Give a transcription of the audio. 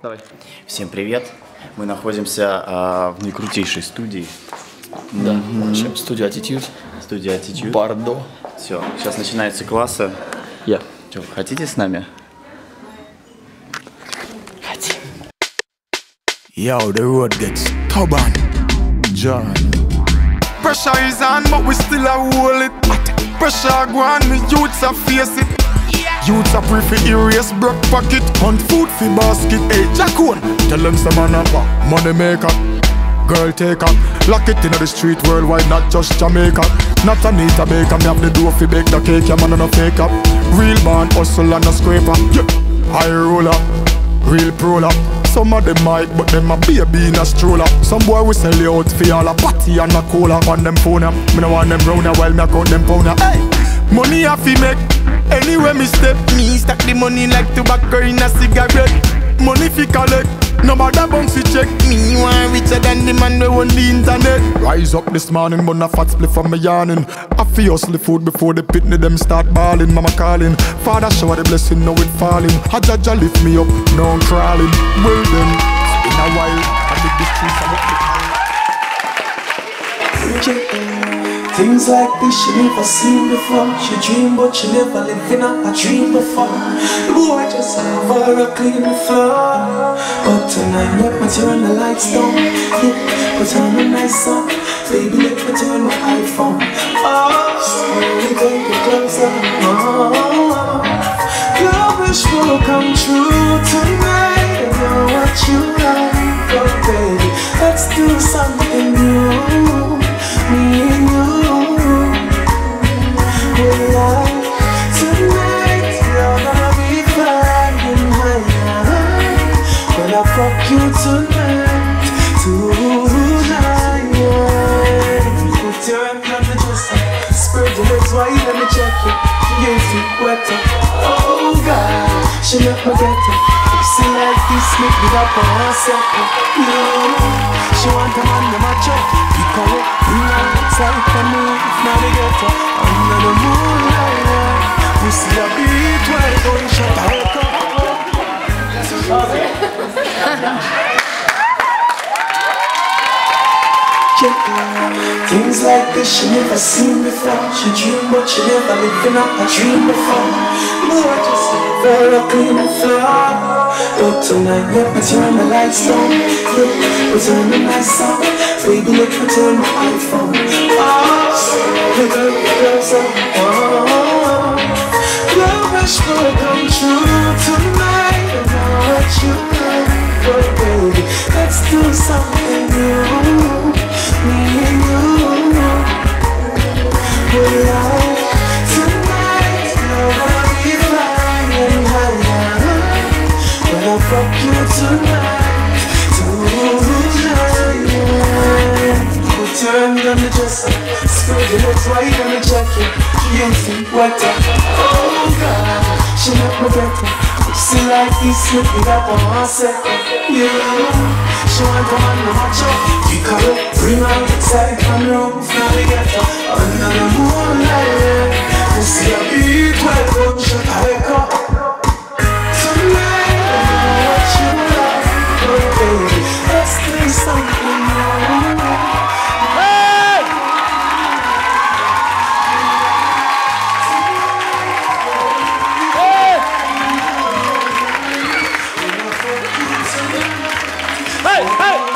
Давай. Всем привет! Мы находимся в наикрутейшей студии. Да, студия Attitude. Студия Attitude. Бардо. Все, сейчас начинаются классы. Я. Что, хотите с нами? Хотим. Yo, the road gets stubborn. John. Pressure is on, but we still a hold it. Pressure go on, the youths a face it. Youths a pray for erase broke pocket, hunt food for basket. Hey, Jacone, tell them some man up, money maker, girl taker. Lock it in the street worldwide, not just Jamaica. Not Anita Baker, me have the door for bake the cake. Yeah, man, no fake up. Real born hustle and no scraper. Yeah, high roller, real proler. Some of them might, but them a baby in a stroller. Some boy we sell you out for all a patty and a cola. On them phone ya, me no want them round ya while me a count them pound ya. Hey, money a fi make. Anywhere me step, me stack the money like tobacco in a cigarette. Money fi collect, no matter bounce fi check. Me want richer than the man we own the internet. Rise up this morning, but a fat split from me yawning. I fi hustle the food before the pitney them start balling. Mama calling, Father shower the blessing, now it falling. Jaja lift me up, now I'm crawling. Well then, it's been a while, I dig the streets and Things like this she never seen before. She dream but she never live in a dream before. The boy just have her a clean the floor. But tonight let me turn the lights down. Yeah, put on a nice song. Baby let me turn my iPhone. Oh, slowly take it closer. Oh, your wish will come true tonight. I know what you like, but baby, let's do something new. Me and you. Tonight you're gonna be flying higher. When I fuck you tonight, put your hand on the dresser, spread your legs wide, let me check you. You feel wetter. Oh God, she let me get it. See like this, make me up on her second. She want a man to match up. Pick her up, bring her outside for me. Now they get her under the moonlight. We see a beat while the gunshot wake up. Things like this she never seen before. She dream but she never live in a dream before. Boy just never a clean the floor. But tonight let me turn the lights down. Yeah, put on a nice song. Baby let me turn my iPhone. Oh, the girl closer. Oh, your wish will come true tonight. I know what you like, but baby, let's do something new. Me and you. We're like tonight. You're gonna be flying higher. When I fuck you tonight, put your hand on the dresser, spread your legs wide on the jacket. You feel wetter. Oh God, she make me better. See like this, make me up on her second. Yeah, she want a man to match up. Pick her up, bring her outside from the roof. Now we get her under the moonlight. We see a beat while the gunshot wake up. Tonight, I know what you like, but baby, let's do something new. Hey! Hey, hey!